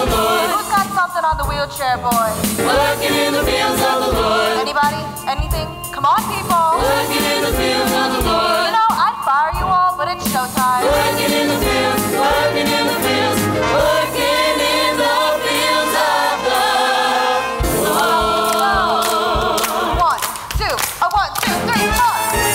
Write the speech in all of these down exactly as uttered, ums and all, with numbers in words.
the Lord. Who's got something on the wheelchair, boy? Working in the fields of the Lord. Anybody? Anything? Come on, people. Working in the fields of the Lord. You know, I'd fire you all, but it's showtime. Working in the fields, working in the fields, working in the fields of the Lord. One, two, a one, two, three, four.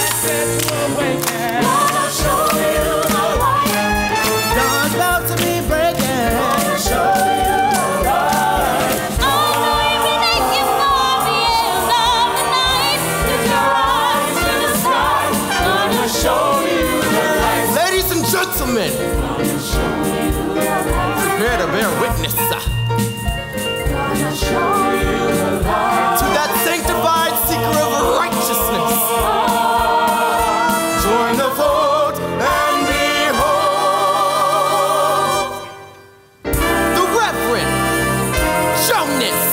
Gonna show you the light. Dawn's about to be breaking. Gonna show you the light. Oh, no, if we make it for the end of the night. Lift your eyes to the sky. Gonna show you the light. Ladies and gentlemen, Gonna show you the light. prepare to bear witness uh, Gonna show you the light. to that sanctified seeker of righteousness. Join the fold and behold the Reverend Jonas.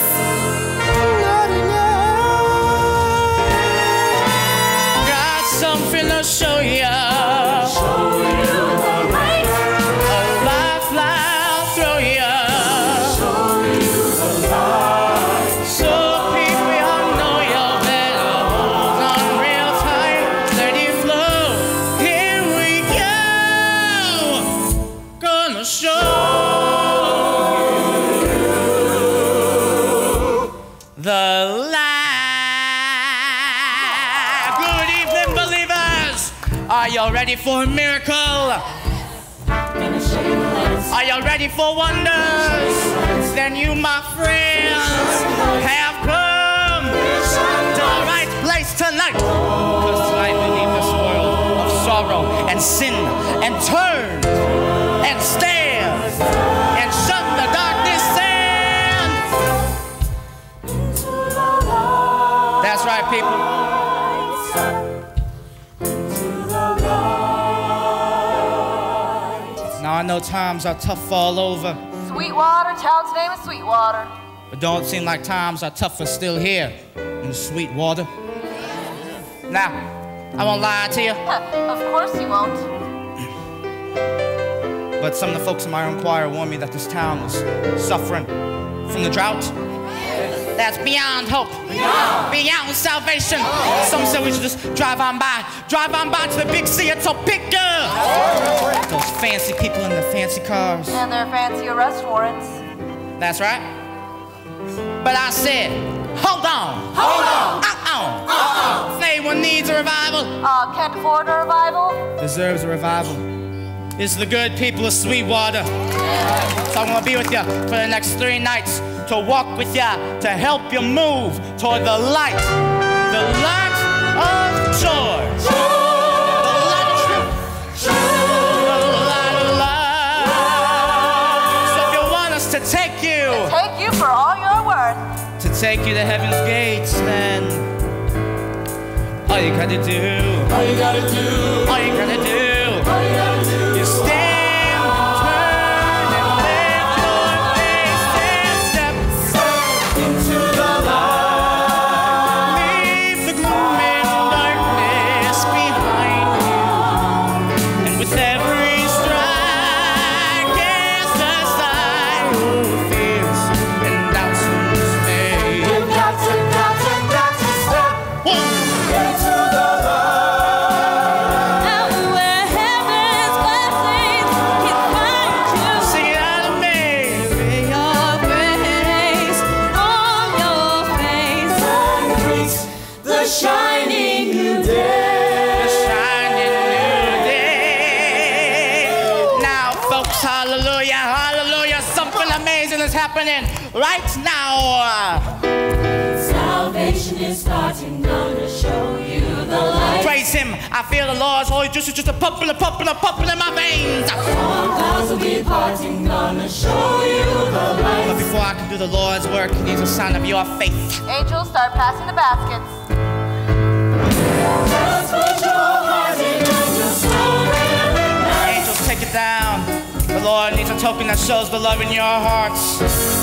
Got something to show ya. Show you the light. A lifeline through ya. Show you the light. So people, y'all know y'all better hold on real tight. Let it flow. Here we go. Gonna show you the light. Good evening, believers. Are y'all ready for a miracle? Gonna show you the light. Are you ready for wonders? Then you, my friends, have come to the right place tonight. Because tonight we leave this world of sorrow and sin and turn and stand and shun the darkness and... Into the light. That's right, people. Into the light. Now I know times are tough all over, Sweetwater, town's name is Sweetwater. but don't seem like times are tougher still here in Sweetwater. Now, I won't lie to you, Of course you won't. but some of the folks in my own choir warned me that this town was suffering from the drought. That's beyond hope, beyond salvation. Some say we should just drive on by, drive on by to the big C and Topeka. Those fancy people in the fancy cars. And their fancy arrest warrants. That's right. But I said, hold on, hold on, uh-uh. Uh-uh. If anyone needs a revival, Uh, can't afford a revival? deserves a revival, it's the good people of Sweetwater. So I'm gonna be with you for the next three nights to walk with you, to help you move toward the light, the light of joy, the light of truth, the light of love. So if you want us to take you, Take you for all you're worth. to take you to heaven's gates, then all you gotta do, All you gotta do, all you gotta do, all you gotta do. is stand, turn, and lift your face and step. Into the light. Leave the gloom and darkness behind you, and with every stride, cast aside your fears and doubts and dismay. You got to, got to, got to step One, into the light. Out where heaven's blessings can find you. sing it out of me. Your face, on your face. And greet the shining new day. Shining new day. Now, folks, hallelujah, hallelujah. Something amazing is happening right now. Salvation is starting, gonna show you the light. Praise Him. I feel the Lord's holy juice is just a pumping, a pumping, a pumping in my veins. All clouds will be parting, gonna show you the But light. before I can do the Lord's work, He needs a sign of your faith. Angels, start passing the baskets. Just put your heart in and your soul in it. Angels, take it down. The Lord needs a token that shows the love in your hearts.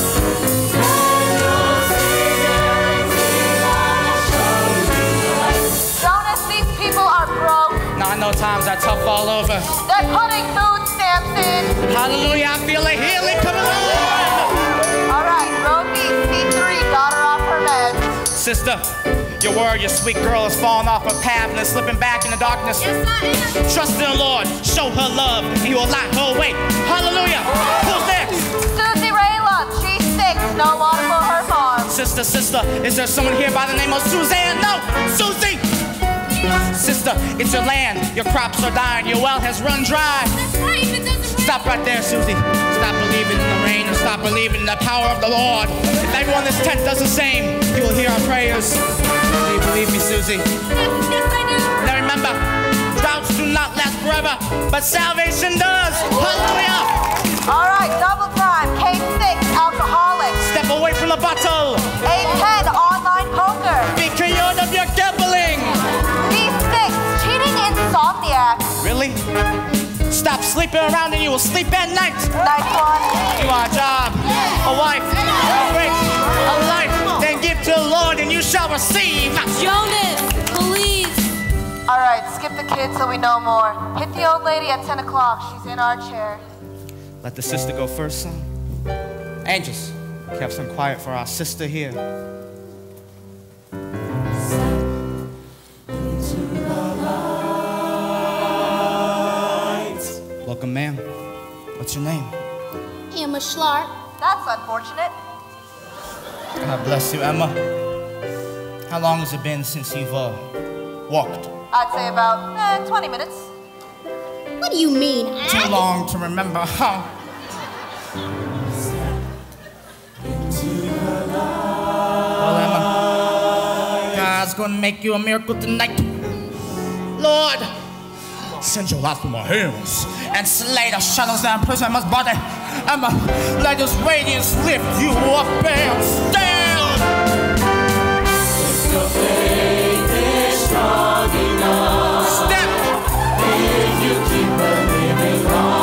Jonas, these people are broke. Now I know times are tough all over. They're putting food stamps in. Hallelujah, I feel a healing coming on. Sister, your word, your sweet girl is falling off her path and is slipping back in the darkness. Yes, I am. Trust in the Lord, show her love, and he will light her way. Hallelujah. Who's next? Susie Raylan, she's sick, no water for her farm. Sister, sister, is there someone here by the name of Suzanne? No, Susie. Sister, it's your land, your crops are dying, your well has run dry. That's right, if it doesn't rain. Stop right there, Susie. Stop believing in the rain and stop believing in the power of the Lord. If everyone in this tent does the same, he will hear our prayers. Do you believe me, Susie? Yes, yes, I do. Now remember, droughts do not last forever, but salvation does. Hallelujah! All right, double time. K six, alcoholic. Step away from the bottle. A ten, online poker. Be cured of your gambling. B six, cheating insomniac. Really? Stop sleeping around and you will sleep at night. Nice one. You want a job, a wife, a break, a life, then give to the Lord and you shall receive. Jonas, please. All right, skip the kids so we know more. Hit the old lady at ten o'clock. She's in our chair. Let the sister go first, son. Angels, have some quiet for our sister here. Welcome, ma'am. What's your name? Emma Schlark. That's unfortunate. God bless you, Emma. How long has it been since you've uh, walked? I'd say about eh, twenty minutes. What do you mean? Too long to remember, huh? Well, Emma, God's gonna make you a miracle tonight. Lord, send your light through my hands and slay the shadows that imprison Emma's body. Emma, let this radiance lift you up and stand. If your faith is strong enough, Step. if you keep believing on.